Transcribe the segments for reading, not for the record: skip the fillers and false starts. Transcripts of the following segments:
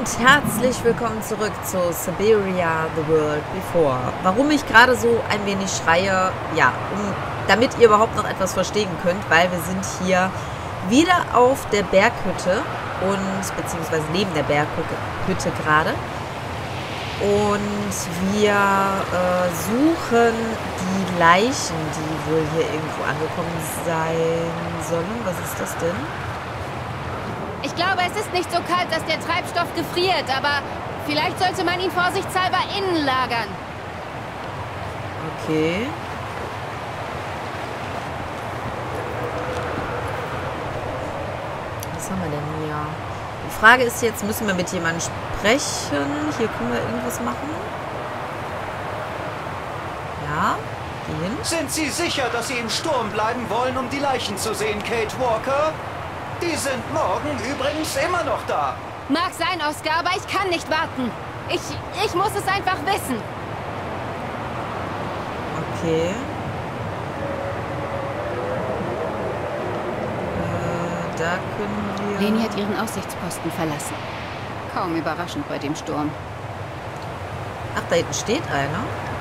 Und herzlich willkommen zurück zu Siberia The World Before. Warum ich gerade so ein wenig schreie, ja, damit ihr überhaupt noch etwas verstehen könnt, weil wir sind hier wieder auf der Berghütte und beziehungsweise neben der Berghütte gerade. Und wir suchen die Leichen, die wohl hier irgendwo angekommen sein sollen. Was ist das denn? Ich glaube, es ist nicht so kalt, dass der Treibstoff gefriert, aber vielleicht sollte man ihn vorsichtshalber innen lagern. Okay. Was haben wir denn hier? Die Frage ist jetzt, müssen wir mit jemandem sprechen? Hier können wir irgendwas machen. Ja, geh hin. Sind Sie sicher, dass Sie im Sturm bleiben wollen, um die Leichen zu sehen, Kate Walker? Die sind morgen übrigens immer noch da. Mag sein, Oscar, aber ich kann nicht warten. Ich muss es einfach wissen. Okay. Da können wir... Leni hat ihren Aussichtsposten verlassen. Kaum überraschend bei dem Sturm. Ach, da hinten steht einer.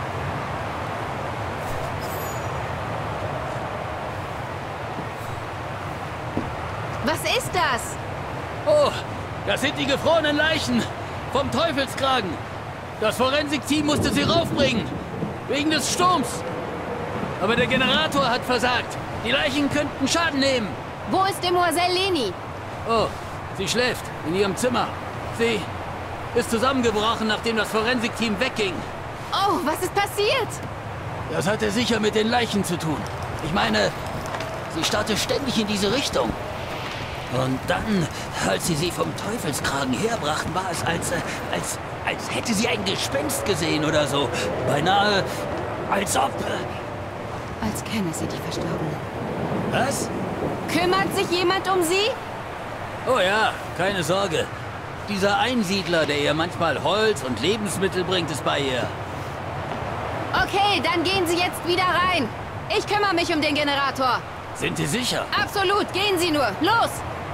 Was ist das? Oh, das sind die gefrorenen Leichen vom Teufelskragen. Das Forensikteam musste sie raufbringen. Wegen des Sturms. Aber der Generator hat versagt. Die Leichen könnten Schaden nehmen. Wo ist Demoiselle Leni? Oh, sie schläft in ihrem Zimmer. Sie ist zusammengebrochen, nachdem das Forensikteam wegging. Oh, was ist passiert? Das hatte sicher mit den Leichen zu tun. Ich meine, sie starrte ständig in diese Richtung. Und dann, als sie vom Teufelskragen herbrachten, war es, als hätte sie ein Gespenst gesehen oder so. Beinahe, als ob... Als kenne sie die Verstorbenen. Was? Kümmert sich jemand um sie? Oh ja, keine Sorge. Dieser Einsiedler, der ihr manchmal Holz und Lebensmittel bringt, ist bei ihr. Okay, dann gehen Sie jetzt wieder rein. Ich kümmere mich um den Generator. Sind Sie sicher? Absolut, gehen Sie nur. Los!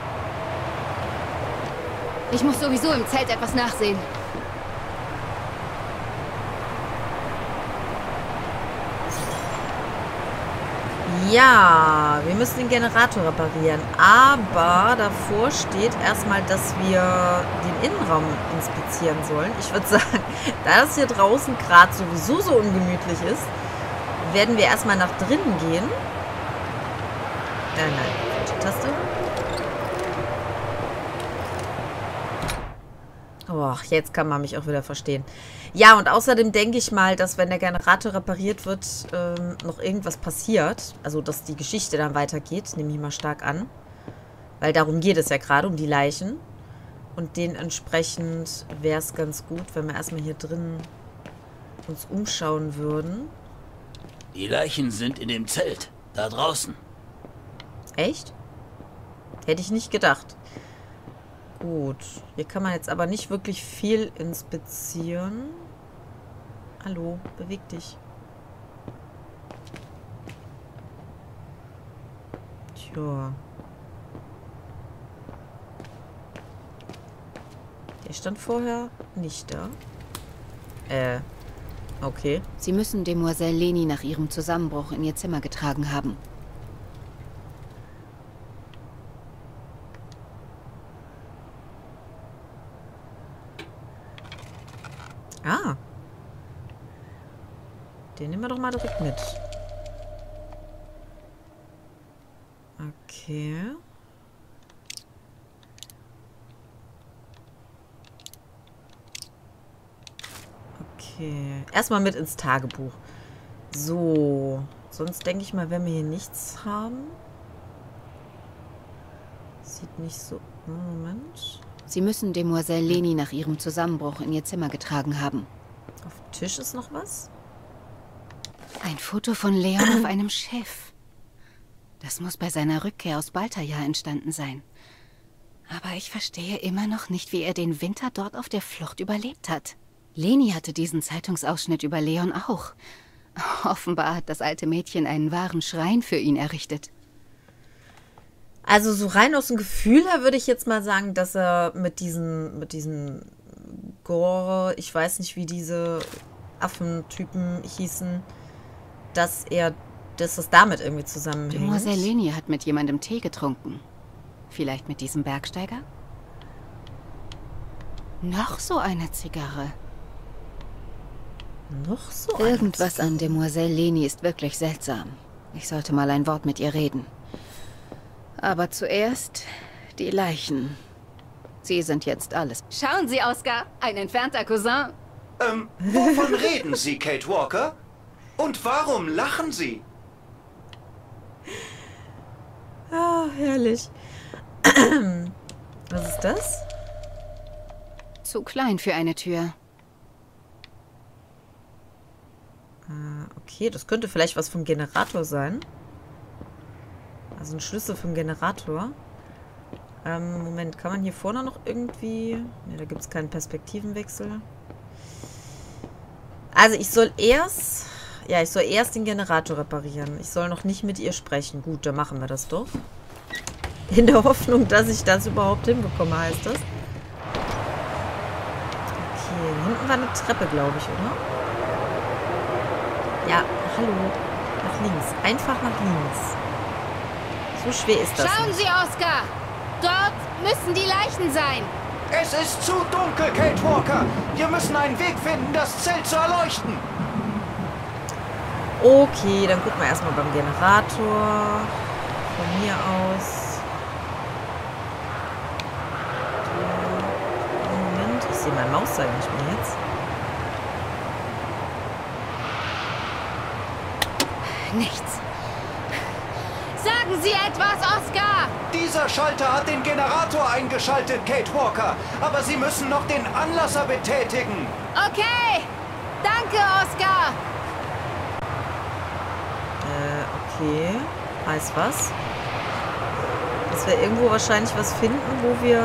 Ich muss sowieso im Zelt etwas nachsehen. Ja, wir müssen den Generator reparieren. Aber davor steht erstmal, dass wir den Innenraum inspizieren sollen. Ich würde sagen, da es hier draußen gerade sowieso so ungemütlich ist, werden wir erstmal nach drinnen gehen. Nein, falsche Taste. Oh, jetzt kann man mich auch wieder verstehen. Ja, und außerdem denke ich mal, dass wenn der Generator repariert wird, noch irgendwas passiert. Also, dass die Geschichte dann weitergeht, nehme ich mal stark an. Weil darum geht es ja gerade, um die Leichen. Und dementsprechend wäre es ganz gut, wenn wir erstmal hier drin uns umschauen würden. Die Leichen sind in dem Zelt, da draußen. Echt? Hätte ich nicht gedacht. Gut, hier kann man jetzt aber nicht wirklich viel inspizieren. Hallo, beweg dich. Tja. Der stand vorher nicht da. Okay. Sie müssen Demoiselle Leni nach ihrem Zusammenbruch in ihr Zimmer getragen haben. Ah. Den nehmen wir doch mal direkt mit. Okay. Okay. Erstmal mit ins Tagebuch. So. Sonst denke ich mal, wenn wir hier nichts haben. Sieht nicht so... Moment. Sie müssen Demoiselle Leni nach ihrem Zusammenbruch in ihr Zimmer getragen haben. Auf dem Tisch ist noch was? Ein Foto von Leon auf einem Schiff. Das muss bei seiner Rückkehr aus Baltaja entstanden sein. Aber ich verstehe immer noch nicht, wie er den Winter dort auf der Flucht überlebt hat. Leni hatte diesen Zeitungsausschnitt über Leon auch. Offenbar hat das alte Mädchen einen wahren Schrein für ihn errichtet. Also so rein aus dem Gefühl her würde ich jetzt mal sagen, dass er mit diesen Gore, ich weiß nicht, wie diese Affentypen hießen, dass das damit irgendwie zusammenhängt. Demoiselle Leni hat mit jemandem Tee getrunken. Vielleicht mit diesem Bergsteiger? Noch so eine Zigarre. Noch so eine Irgendwas an Demoiselle Leni ist wirklich seltsam. Ich sollte mal ein Wort mit ihr reden. Aber zuerst die Leichen. Sie sind jetzt alles. Schauen Sie, Oscar, ein entfernter Cousin. Wovon reden Sie, Kate Walker? Und warum lachen Sie? Ah, herrlich. Was ist das? Zu klein für eine Tür. Okay, das könnte vielleicht was vom Generator sein. Also ein Schlüssel vom Generator. Moment, kann man hier vorne noch irgendwie... Ne, da gibt es keinen Perspektivenwechsel. Also ich soll erst... Ja, ich soll erst den Generator reparieren. Ich soll noch nicht mit ihr sprechen. Gut, dann machen wir das doch. In der Hoffnung, dass ich das überhaupt hinbekomme, heißt das. Okay, hinten war eine Treppe, glaube ich, oder? Ja, hallo. Nach links. Einfach nach links. So schwer ist das. Schauen nicht. Sie, Oscar! Dort müssen die Leichen sein. Es ist zu dunkel, Kate Walker. Wir müssen einen Weg finden, das Zelt zu erleuchten. Okay, dann gucken wir erstmal beim Generator. Von mir aus. Moment, ich sehe mein Mauszeiger nicht mehr jetzt. Nichts. Sagen Sie etwas, Oscar! Dieser Schalter hat den Generator eingeschaltet, Kate Walker. Aber Sie müssen noch den Anlasser betätigen. Okay! Danke, Oscar! Okay. Heißt was? Dass wir irgendwo wahrscheinlich was finden, wo wir...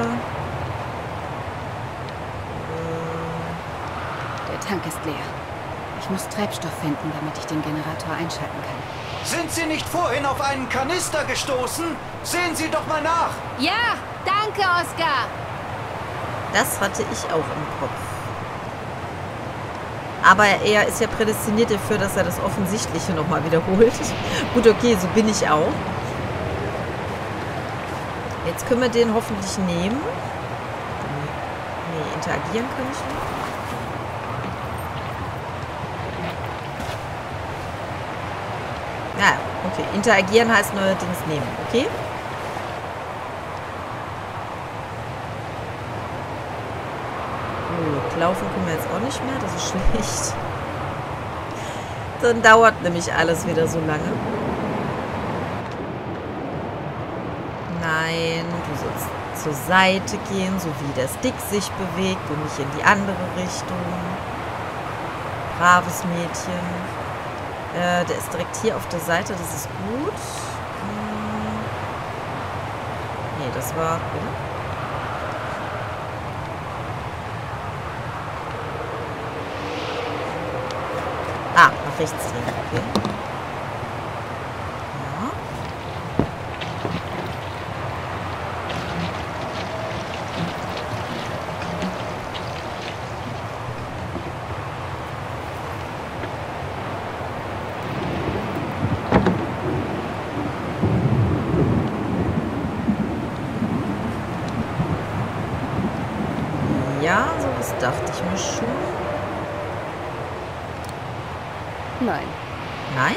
Der Tank ist leer. Ich muss Treibstoff finden, damit ich den Generator einschalten kann. Sind Sie nicht vorhin auf einen Kanister gestoßen? Sehen Sie doch mal nach. Ja, danke, Oscar! Das hatte ich auch im Kopf. Aber er ist ja prädestiniert dafür, dass er das Offensichtliche nochmal wiederholt. Gut, okay, so bin ich auch. Jetzt können wir den hoffentlich nehmen. Nee, interagieren kann ich nicht. Ja, okay. Interagieren heißt neuerdings nehmen, okay? Gut, laufen können wir jetzt auch nicht mehr, das ist schlecht. Dann dauert nämlich alles wieder so lange. Nein, du sollst zur Seite gehen, so wie der Stick sich bewegt und nicht in die andere Richtung. Braves Mädchen. Der ist direkt hier auf der Seite, das ist gut. Nee, das war... Oder? Ah, nach rechts drehen, okay. Ja. Ja, sowas dachte ich mir schon. Nein, Nein?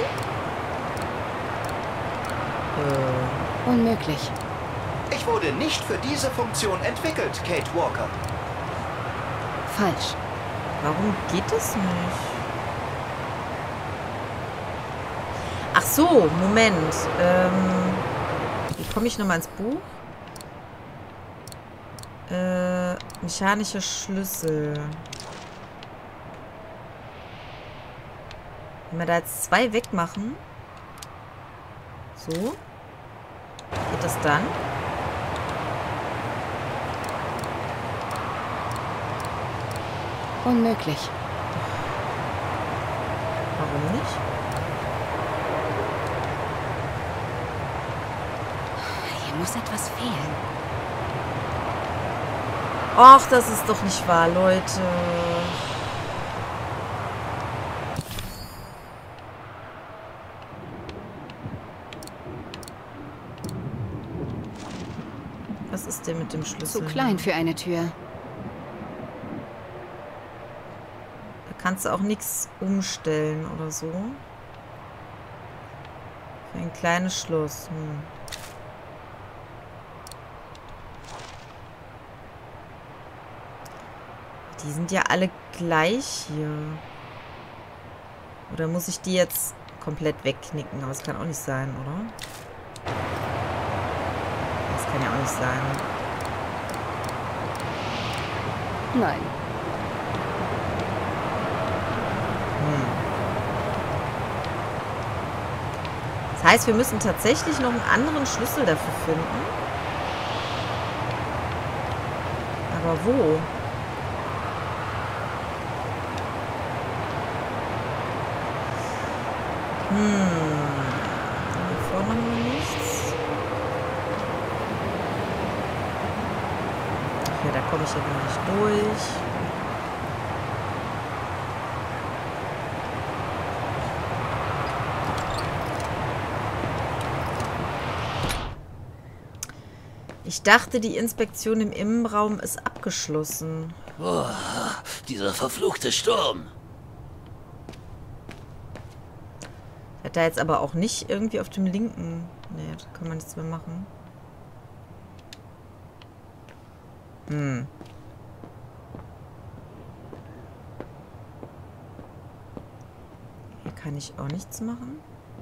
unmöglich. Ich wurde nicht für diese Funktion entwickelt, Kate Walker. Falsch. Warum geht es nicht? Ach so, Moment. Wie komme ich nochmal ins Buch? Mechanischer Schlüssel. Wenn wir da jetzt 2 wegmachen. So. Geht das dann? Unmöglich. Warum nicht? Hier muss etwas fehlen. Och, das ist doch nicht wahr, Leute. Was ist denn mit dem Schlüssel? Zu klein für eine Tür. Da kannst du auch nichts umstellen oder so. Für ein kleines Schloss. Die sind ja alle gleich hier. Oder muss ich die jetzt komplett wegknicken? Aber das kann auch nicht sein, oder? Das kann ja auch nicht sein. Nein. Das heißt, wir müssen tatsächlich noch einen anderen Schlüssel dafür finden. Aber wo? Hier vorne haben wir nichts. Ach ja, da komme ich ja gar nicht durch. Ich dachte, die Inspektion im Innenraum ist abgeschlossen. Oh, dieser verfluchte Sturm. Hat da jetzt aber auch nicht irgendwie auf dem linken... Nee, da kann man nichts mehr machen. Hier kann ich auch nichts machen.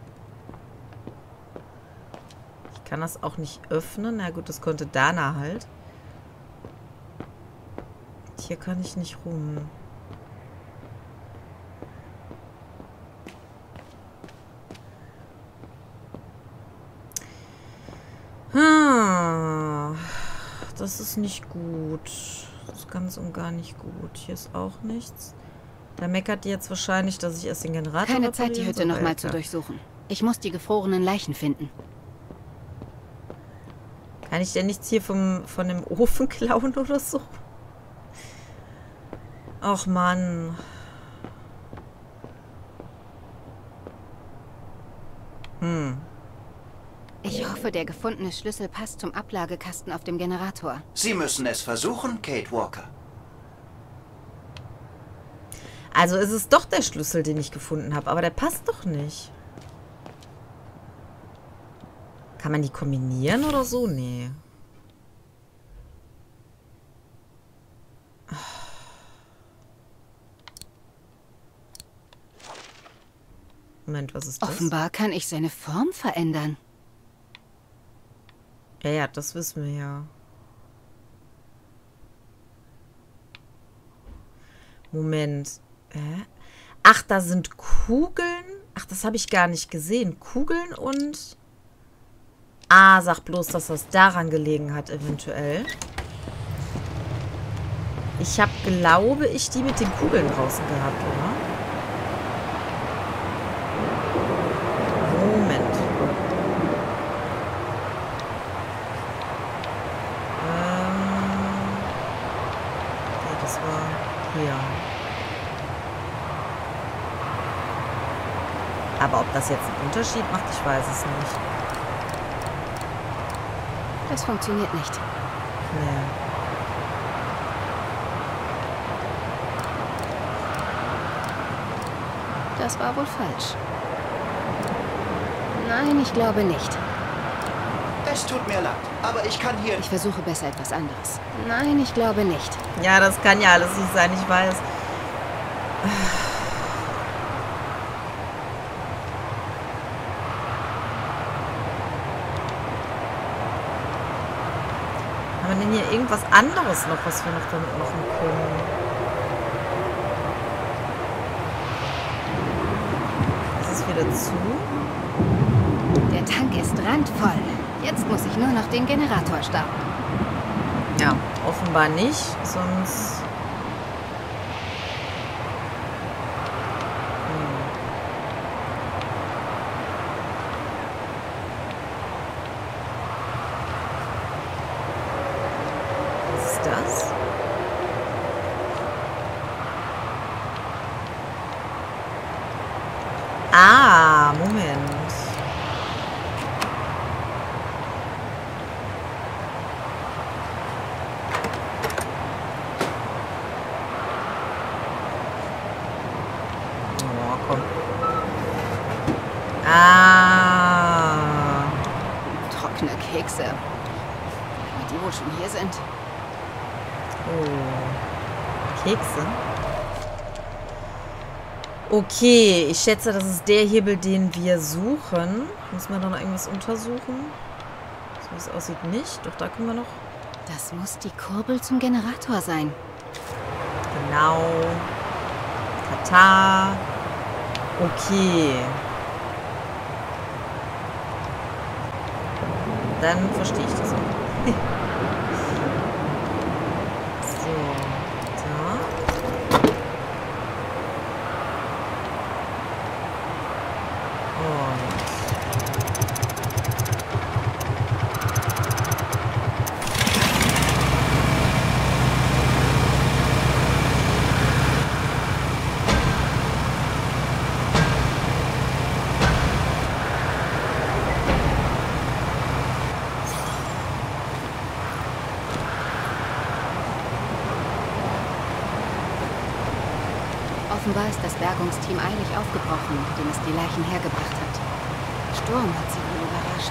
Ich kann das auch nicht öffnen. Na gut, das konnte Dana halt. Hier kann ich nicht rum. Das ist nicht gut. Das ist ganz und gar nicht gut. Hier ist auch nichts. Da meckert die jetzt wahrscheinlich, dass ich erst den Generator Keine Zeit, die reparieren Hütte soll. nochmal zu Alter. durchsuchen. Ich muss die gefrorenen Leichen finden. Kann ich denn nichts hier von dem Ofen klauen oder so? Ach Mann. Ich hoffe, der gefundene Schlüssel passt zum Ablagekasten auf dem Generator. Sie müssen es versuchen, Kate Walker. Also ist es doch der Schlüssel, den ich gefunden habe. Aber der passt doch nicht. Kann man die kombinieren oder so? Nee. Moment, was ist das? Offenbar kann ich seine Form verändern. Ja, ja, das wissen wir ja. Moment. Ach, da sind Kugeln. Ach, das habe ich gar nicht gesehen. Kugeln und... Ah, sag bloß, dass das daran gelegen hat, eventuell. Ich habe, glaube ich, die mit den Kugeln draußen gehabt, oder? Moment. Ja, das war hier. Aber ob das jetzt einen Unterschied macht, ich weiß es nicht. Das funktioniert nicht. Nee. Das war wohl falsch. Nein, ich glaube nicht. Es tut mir leid, aber ich kann hier... Ich versuche besser etwas anderes. Nein, ich glaube nicht. Ja, das kann ja alles nicht sein, ich weiß. Haben wir denn hier irgendwas anderes noch, was wir noch damit machen können? Ist es wieder zu? Der Tank ist randvoll. Jetzt muss ich nur noch den Generator starten. Ja, offenbar nicht, sonst... Was ist das? komm. Ah. Trockene Kekse. Aber die wohl schon hier sind. Oh. Kekse? Okay, ich schätze, das ist der Hebel, den wir suchen. Muss man da noch irgendwas untersuchen? So wie es aussieht, nicht. Doch, da können wir noch... Das muss die Kurbel zum Generator sein. Genau. Katar. Okay. Dann verstehe ich das auch. So, da. Offenbar ist das Bergungsteam eilig aufgebrochen, nachdem es die Leichen hergebracht hat. Der Sturm hat sie wohl überrascht.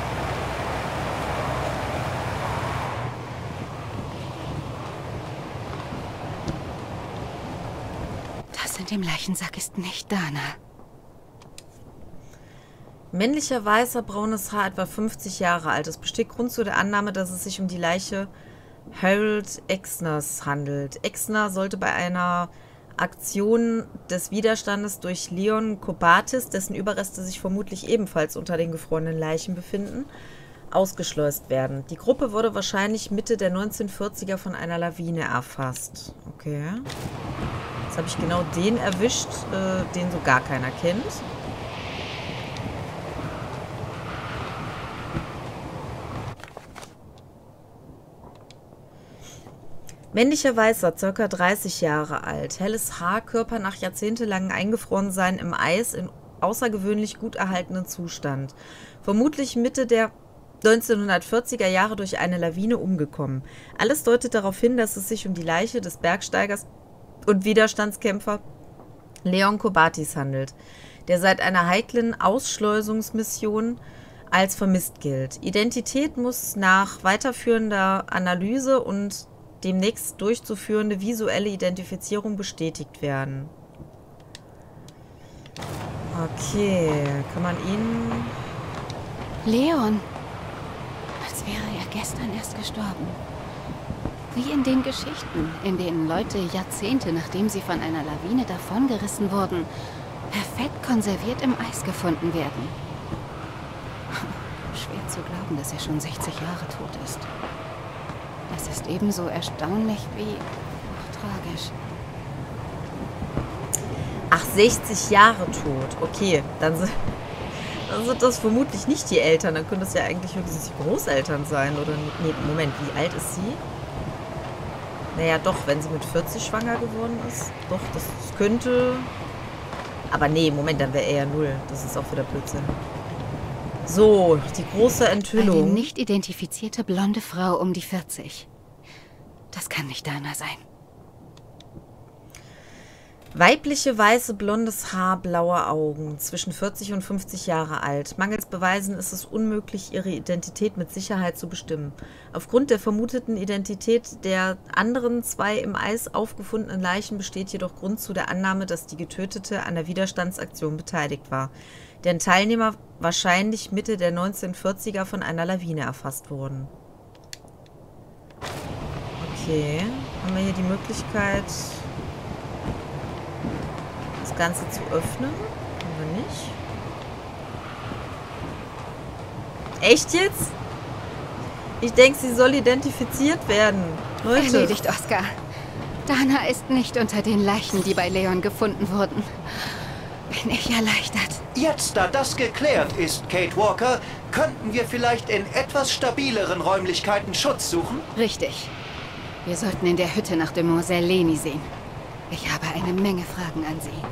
Das in dem Leichensack ist nicht Dana. Männlicher, weißer, braunes Haar, etwa 50 Jahre alt. Es besteht Grund zu der Annahme, dass es sich um die Leiche Harold Exners handelt. Exner sollte bei einer Aktion des Widerstandes durch Leon Kobatis, dessen Überreste sich vermutlich ebenfalls unter den gefrorenen Leichen befinden, ausgeschleust werden. Die Gruppe wurde wahrscheinlich Mitte der 1940er von einer Lawine erfasst. Okay. Jetzt habe ich genau den erwischt, den so gar keiner kennt. Männlicher Weißer, ca. 30 Jahre alt. Helles Haar, Körper nach jahrzehntelangen Eingefrorensein im Eis in außergewöhnlich gut erhaltenen Zustand. Vermutlich Mitte der 1940er Jahre durch eine Lawine umgekommen. Alles deutet darauf hin, dass es sich um die Leiche des Bergsteigers und Widerstandskämpfer Leon Kobatis handelt, der seit einer heiklen Ausschleusungsmission als vermisst gilt. Identität muss nach weiterführender Analyse und demnächst durchzuführende visuelle Identifizierung bestätigt werden. Okay, kann man ihn... Leon! Als wäre er gestern erst gestorben. Wie in den Geschichten, in denen Leute Jahrzehnte, nachdem sie von einer Lawine davongerissen wurden, perfekt konserviert im Eis gefunden werden. Schwer zu glauben, dass er schon 60 Jahre tot ist. Das ist ebenso erstaunlich wie auch tragisch. Ach, 60 Jahre tot. Okay, dann sind das vermutlich nicht die Eltern. Dann können das ja eigentlich höchstens die Großeltern sein. Oder nee, Moment, wie alt ist sie? Naja, doch, wenn sie mit 40 schwanger geworden ist. Doch, das könnte... Aber nee, Moment, dann wäre er ja 0. Das ist auch wieder Blödsinn. So, die große Enthüllung. Eine nicht identifizierte blonde Frau um die 40. Das kann nicht Dana sein. Weibliche, weiße, blondes Haar, blaue Augen, zwischen 40 und 50 Jahre alt. Mangels Beweisen ist es unmöglich, ihre Identität mit Sicherheit zu bestimmen. Aufgrund der vermuteten Identität der anderen 2 im Eis aufgefundenen Leichen besteht jedoch Grund zu der Annahme, dass die Getötete an der Widerstandsaktion beteiligt war, deren Teilnehmer wahrscheinlich Mitte der 1940er von einer Lawine erfasst wurden. Okay, haben wir hier die Möglichkeit, das Ganze zu öffnen? Oder nicht? Echt jetzt? Ich denke, sie soll identifiziert werden. Leute. Erledigt, Oscar. Dana ist nicht unter den Leichen, die bei Leon gefunden wurden. Bin ich erleichtert. Jetzt, da das geklärt ist, Kate Walker, könnten wir vielleicht in etwas stabileren Räumlichkeiten Schutz suchen? Richtig. Wir sollten in der Hütte nach Demoiselle Leni sehen. Ich habe eine Menge Fragen an sie.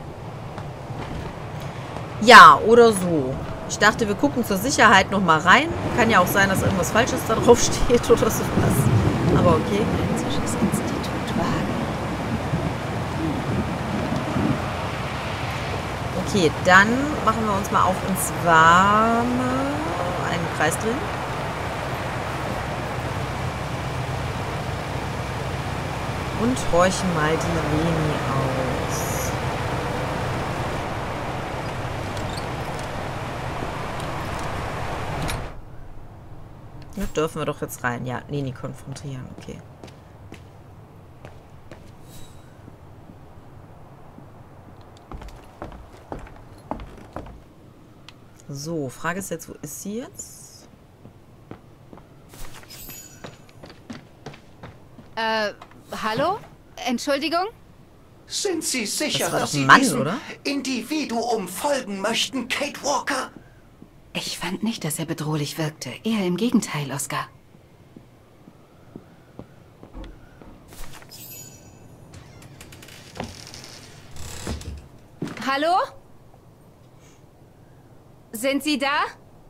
Ja, oder so. Ich dachte, wir gucken zur Sicherheit noch mal rein. Kann ja auch sein, dass irgendwas Falsches da drauf steht oder sowas. Aber okay. Forensisches Institut Wagen. Okay, dann machen wir uns mal auf ins Warme. Einen Kreis drin. Und horchen mal die Leni aus. Da dürfen wir doch jetzt rein. Ja, Leni konfrontieren. Okay. So, Frage ist jetzt, wo ist sie jetzt? Hallo? Entschuldigung? Sind Sie sicher, Das war dass doch ein Sie Mann, diesem oder? Individuum folgen möchten, Kate Walker? Ich fand nicht, dass er bedrohlich wirkte. Eher im Gegenteil, Oscar. Hallo? Sind Sie da?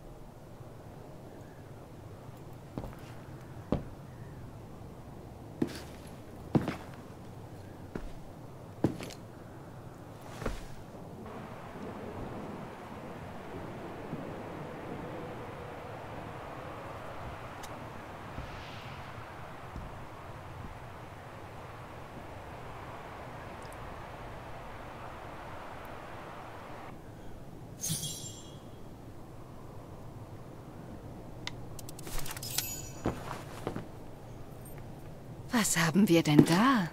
Was haben wir denn da?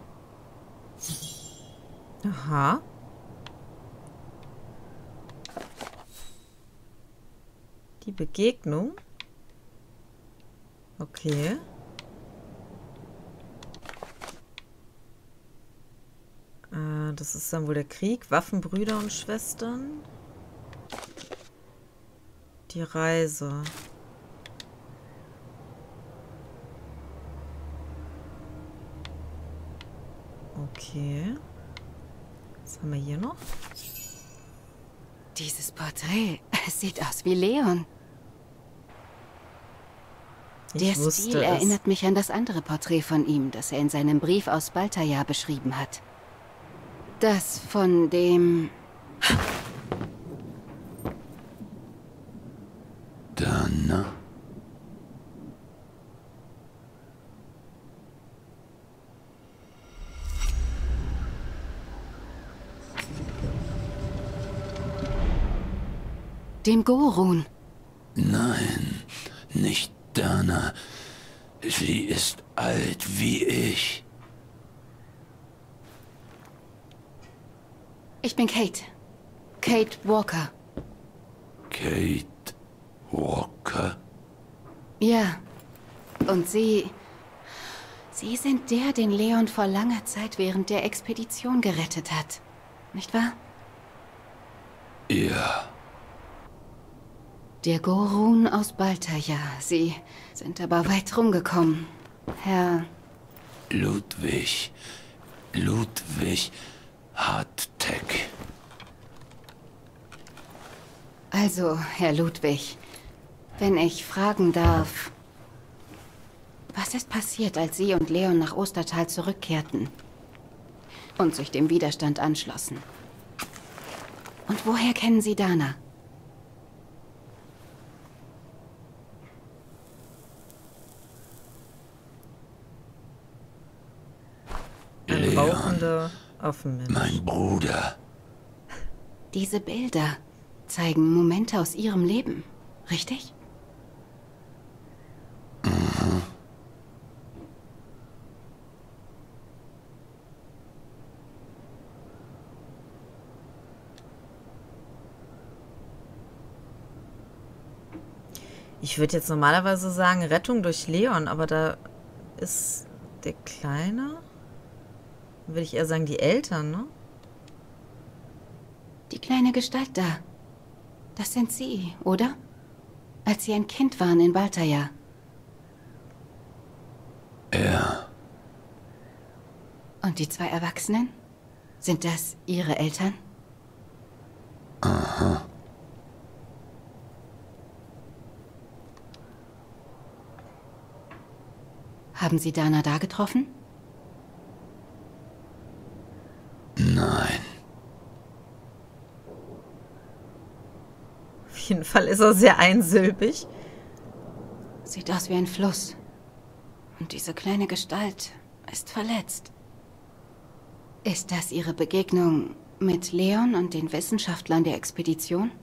Aha. Die Begegnung. Okay. Das ist dann wohl der Krieg. Waffen, Brüder und Schwestern. Die Reise. Okay. Was haben wir hier noch? Dieses Porträt, es sieht aus wie Leon. Der Stil erinnert mich an das andere Porträt von ihm, das er in seinem Brief aus Baltaja beschrieben hat. Das von dem... Dana? Dem Gorun. Nein, nicht Dana. Sie ist alt wie ich. Ich bin Kate. Kate Walker. Kate Walker? Ja. Und Sie... Sie sind der, den Leon vor langer Zeit während der Expedition gerettet hat. Nicht wahr? Ja. Der Gorun aus Baltaja. Sie sind aber weit rumgekommen. Herr... Ludwig Hartek. Also, Herr Ludwig, wenn ich fragen darf... Was ist passiert, als Sie und Leon nach Ostertal zurückkehrten und sich dem Widerstand anschlossen? Und woher kennen Sie Dana? Ein rauchender Affenmensch. Mein Bruder. Diese Bilder zeigen Momente aus Ihrem Leben, richtig? Mhm. Ich würde jetzt normalerweise sagen Rettung durch Leon, aber da ist der Kleine. Würde ich eher sagen die Eltern, ne? Die kleine Gestalt da. Das sind Sie, oder? Als Sie ein Kind waren in Baltaja. Ja. Und die zwei Erwachsenen? Sind das Ihre Eltern? Aha. Haben Sie Dana da getroffen? Nein. jeden Fall ist er sehr einsilbig. Sieht aus wie ein Fluss. Und diese kleine Gestalt ist verletzt. Ist das Ihre Begegnung mit Leon und den Wissenschaftlern der Expedition?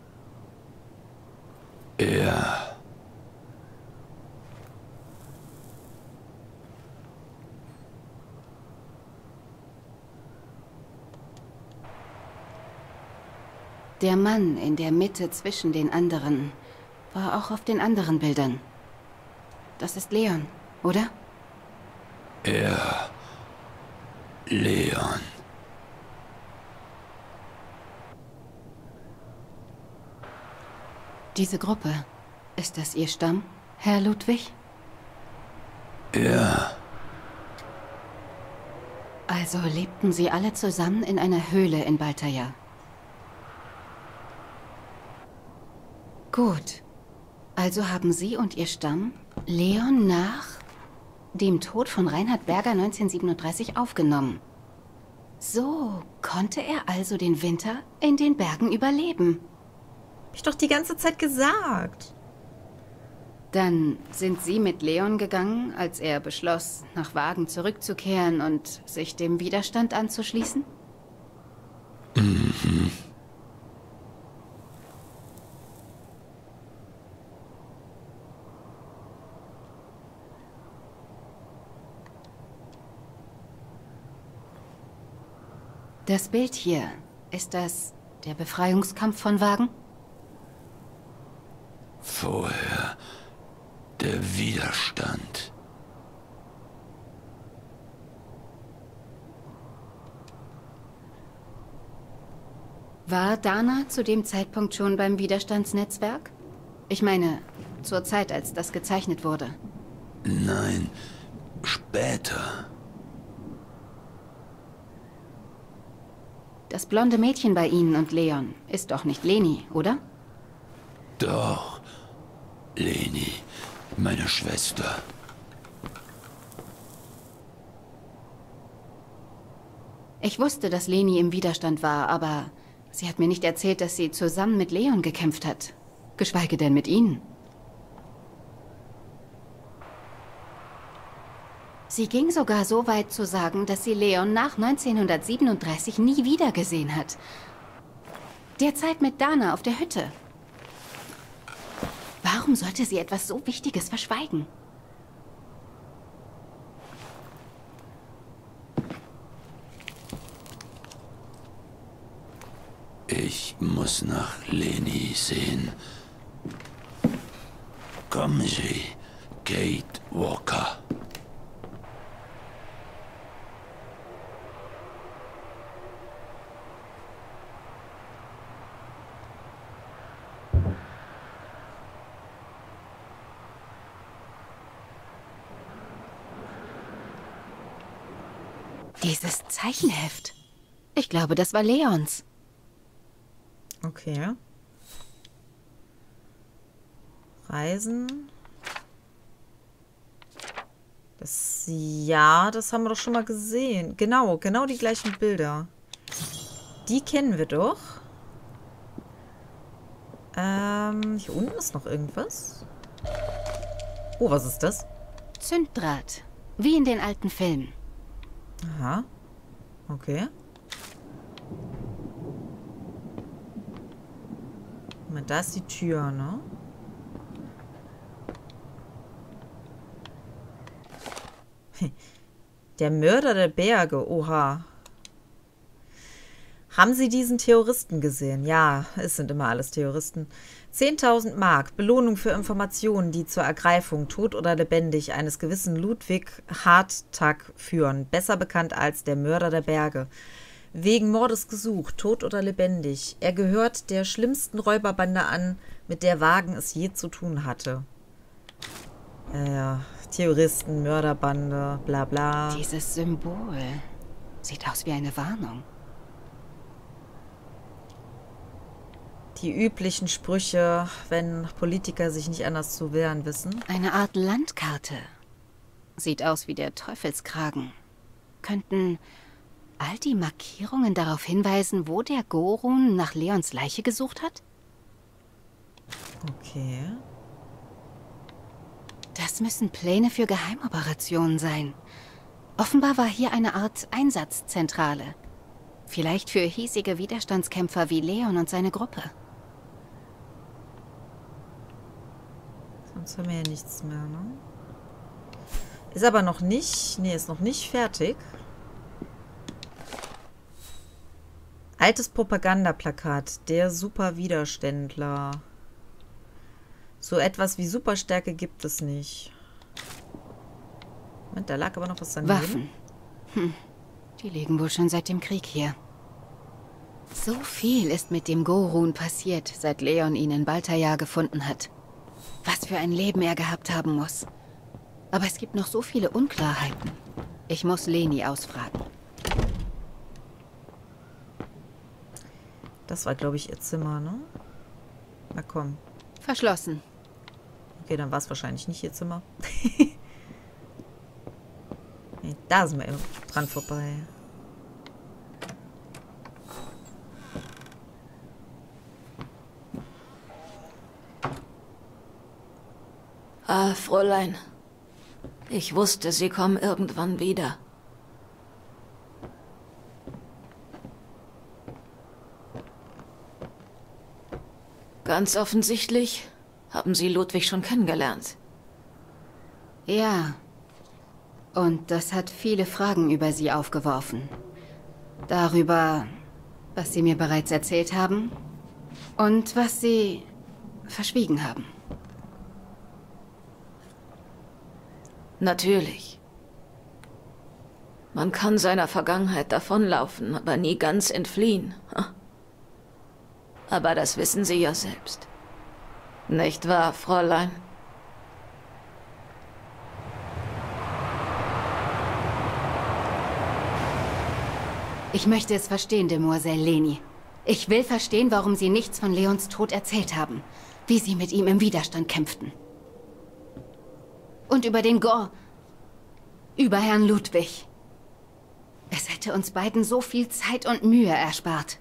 Ja. Der Mann in der Mitte zwischen den anderen war auch auf den anderen Bildern. Das ist Leon, oder? Ja. Leon. Diese Gruppe, ist das Ihr Stamm, Herr Ludwig? Ja. Also lebten Sie alle zusammen in einer Höhle in Baltaya. Gut. Also haben Sie und Ihr Stamm Leon nach dem Tod von Reinhard Berger 1937 aufgenommen. So konnte er also den Winter in den Bergen überleben. Hab ich doch die ganze Zeit gesagt. Dann sind Sie mit Leon gegangen, als er beschloss, nach Wagen zurückzukehren und sich dem Widerstand anzuschließen? Mhm. Das Bild hier, ist das der Befreiungskampf von Wagen? Vorher der Widerstand. War Dana zu dem Zeitpunkt schon beim Widerstandsnetzwerk? Ich meine, zur Zeit, als das gezeichnet wurde. Nein, später. Das blonde Mädchen bei Ihnen und Leon ist doch nicht Leni, oder? Doch, Leni, meine Schwester. Ich wusste, dass Leni im Widerstand war, aber sie hat mir nicht erzählt, dass sie zusammen mit Leon gekämpft hat. Geschweige denn mit Ihnen. Sie ging sogar so weit zu sagen, dass sie Leon nach 1937 nie wiedergesehen hat. Der Zeit mit Dana auf der Hütte. Warum sollte sie etwas so Wichtiges verschweigen? Ich muss nach Leni sehen. Kommen Sie, Kate Walker. Dieses Zeichenheft. Ich glaube, das war Leons. Okay. Reisen. Ja, das haben wir doch schon mal gesehen. Genau die gleichen Bilder. Die kennen wir doch. Hier unten ist noch irgendwas. Oh, was ist das? Zünddraht. Wie in den alten Filmen. Aha. Okay. Moment, da ist die Tür, ne? Der Mörder der Berge, oha. Haben Sie diesen Terroristen gesehen? Ja, es sind immer alles Terroristen. 10.000 Mark, Belohnung für Informationen, die zur Ergreifung, tot oder lebendig, eines gewissen Ludwig Hartag führen, besser bekannt als der Mörder der Berge. Wegen Mordes gesucht, tot oder lebendig. Er gehört der schlimmsten Räuberbande an, mit der Wagen es je zu tun hatte. Terroristen, Mörderbande, bla bla. Dieses Symbol sieht aus wie eine Warnung. Die üblichen Sprüche, wenn Politiker sich nicht anders zu wehren wissen. Eine Art Landkarte. Sieht aus wie der Teufelskragen. Könnten all die Markierungen darauf hinweisen, wo der Gorun nach Leons Leiche gesucht hat? Okay. Das müssen Pläne für Geheimoperationen sein. Offenbar war hier eine Art Einsatzzentrale. Vielleicht für hiesige Widerstandskämpfer wie Leon und seine Gruppe. Sonst haben wir ja nichts mehr, ne? Ist aber noch nicht... Nee, ist noch nicht fertig. Altes Propagandaplakat. Der Superwiderständler. So etwas wie Superstärke gibt es nicht. Moment, da lag aber noch was daneben. Waffen. Die liegen wohl schon seit dem Krieg hier. So viel ist mit dem Gorun passiert, seit Leon ihn in Baltaja gefunden hat. Was für ein Leben er gehabt haben muss. Aber es gibt noch so viele Unklarheiten. Ich muss Leni ausfragen. Das war, glaube ich, ihr Zimmer, ne? Na komm. Verschlossen. Okay, dann war es wahrscheinlich nicht ihr Zimmer. Nee, da sind wir eben dran vorbei. Ah, Fräulein. Ich wusste, Sie kommen irgendwann wieder. Ganz offensichtlich haben Sie Ludwig schon kennengelernt. Ja. Und das hat viele Fragen über sie aufgeworfen. Darüber, was sie mir bereits erzählt haben und was sie verschwiegen haben. Natürlich. Man kann seiner Vergangenheit davonlaufen, aber nie ganz entfliehen. Aber das wissen Sie ja selbst. Nicht wahr, Fräulein? Ich möchte es verstehen, Demoiselle Leni. Ich will verstehen, warum Sie nichts von Leons Tod erzählt haben. Wie Sie mit ihm im Widerstand kämpften. Und über den Gor. Über Herrn Ludwig. Es hätte uns beiden so viel Zeit und Mühe erspart.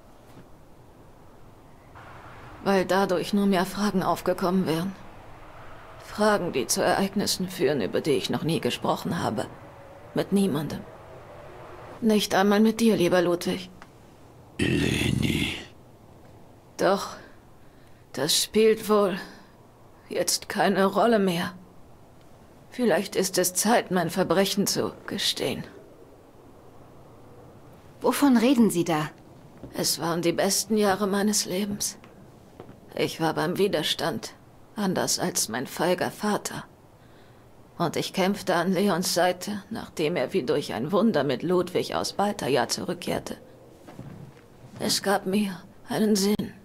Weil dadurch nur mehr Fragen aufgekommen wären. Fragen, die zu Ereignissen führen, über die ich noch nie gesprochen habe. Mit niemandem. Nicht einmal mit dir, lieber Ludwig. Leni. Doch, das spielt wohl jetzt keine Rolle mehr. Vielleicht ist es Zeit, mein Verbrechen zu gestehen. Wovon reden Sie da? Es waren die besten Jahre meines Lebens. Ich war beim Widerstand, anders als mein feiger Vater. Und ich kämpfte an Leons Seite, nachdem er wie durch ein Wunder mit Ludwig aus Baltaja zurückkehrte. Es gab mir einen Sinn.